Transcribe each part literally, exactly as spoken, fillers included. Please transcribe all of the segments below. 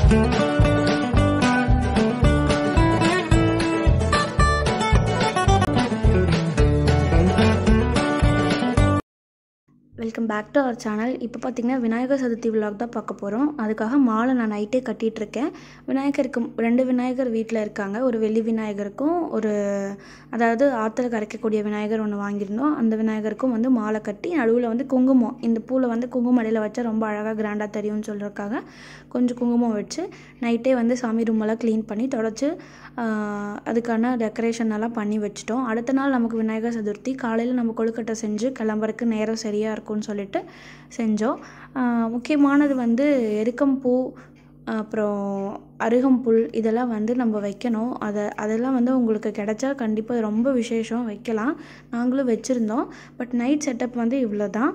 Welcome back to our channel. இப்போ பார்த்திங்கன்னா Vinayagar Chaturthi vlog தான் பார்க்க போகிறோம். அதுக்காக மாலை நான் நைட்டே கட்டிகிட்ருக்கேன். விநாயகருக்கு ரெண்டு விநாயகர் வீட்டில் இருக்காங்க. ஒரு வெள்ளி விநாயகருக்கும் ஒரு அதாவது ஆற்றுல கரைக்கக்கூடிய விநாயகர் ஒன்று வாங்கியிருந்தோம். அந்த விநாயகருக்கும் வந்து மாலை கட்டி நடுவில் வந்து குங்குமம், இந்த பூவில் வந்து குங்குமம் அடையில் வச்சா ரொம்ப அழகாக கிராண்டாக தெரியும்னு சொல்கிறதுக்காக கொஞ்சம் குங்குமம் வச்சு நைட்டே வந்து சாமி ரூமெல்லாம் க்ளீன் பண்ணி தொடச்சி அதுக்கான டெக்கரேஷன் எல்லாம் பண்ணி வச்சுட்டோம். அடுத்த நாள் நமக்கு விநாயகர் சதுர்த்தி. காலையில் நம்ம கொழுக்கட்டை செஞ்சு கிளம்புறதுக்கு நேரம் சரியாக இருக்கும்னு சொல்லிட்டு செஞ்சோம். முக்கியமானது வந்து எருக்கம்பூ, அப்புறம் அருகம்புல் இதெல்லாம் வந்து நம்ம வைக்கணும். அதை அதெல்லாம் வந்து உங்களுக்கு கிடைச்சா கண்டிப்பாக ரொம்ப விசேஷம், வைக்கலாம். நாங்களும் வச்சுருந்தோம். பட் நைட் செட்டப் வந்து இவ்வளோ தான்.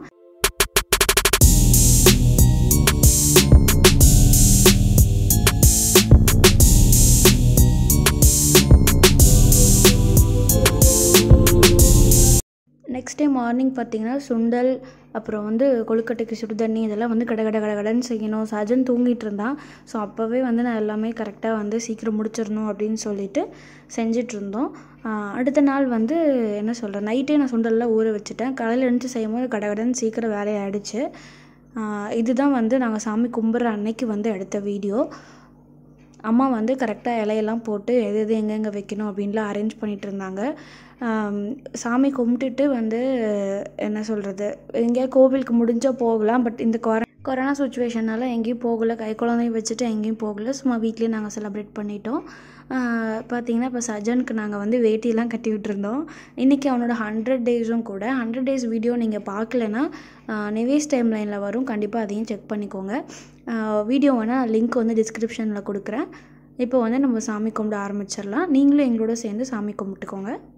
நெக்ஸ்ட் டே மார்னிங் பார்த்திங்கன்னா சுண்டல், அப்புறம் வந்து கொழுக்கட்டைக்கு சுடு தண்ணி இதெல்லாம் வந்து கட கட கடகடன்னு செய்யணும். சஜன் தூங்கிட்டு இருந்தான். ஸோ அப்போவே வந்து நான் எல்லாமே கரெக்டாக வந்து சீக்கிரம் முடிச்சிடணும் அப்படின்னு சொல்லிட்டு செஞ்சிட்ருந்தோம். அடுத்த நாள் வந்து என்ன சொல்கிறேன், நைட்டே நான் சுண்டல்லாம் ஊற வச்சுட்டேன். காலையில் எழுந்துச்சு செய்யும் போது கடகடன்னு சீக்கிரம் வேலையாகிடுச்சு. இதுதான் வந்து நாங்கள் சாமி கும்பிட்ற அன்னைக்கு வந்து எடுத்த வீடியோ. அம்மா வந்து கரெக்டாக இலையெல்லாம் போட்டு எது எது எங்கெங்கே வைக்கணும் அப்படின்லாம் அரேஞ்ச் பண்ணிகிட்டு இருந்தாங்க. சாமி கும்பிட்டுட்டு வந்து என்ன சொல்கிறது, எங்கேயா கோவிலுக்கு முடிஞ்சால் போகலாம். பட் இந்த கொர கொரோனா சுச்சுவேஷனால் எங்கேயும் போகலை. கை குழந்தையும் வச்சுட்டு எங்கேயும் போகலை. சும்மா வீட்லேயே நாங்கள் செலிப்ரேட் பண்ணிட்டோம். பார்த்திங்கன்னா இப்போ சஜனுக்கு நாங்கள் வந்து வேட்டியெல்லாம் கட்டி விட்டுருந்தோம். இன்றைக்கி அவனோட ஹண்ட்ரட் டேஸும் கூட. ஹண்ட்ரட் டேஸ் வீடியோ நீங்கள் பார்க்கலன்னா நிவேஸ் டைம் லைனில் வரும், கண்டிப்பாக அதையும் செக் பண்ணிக்கோங்க. வீடியோ வேணால் லிங்க் வந்து டிஸ்கிரிப்ஷனில் கொடுக்குறேன். இப்போ வந்து நம்ம சாமி கும்பிட ஆரம்பிச்சிடலாம். நீங்களும் எங்களோட சேர்ந்து சாமி கும்பிட்டுக்கோங்க.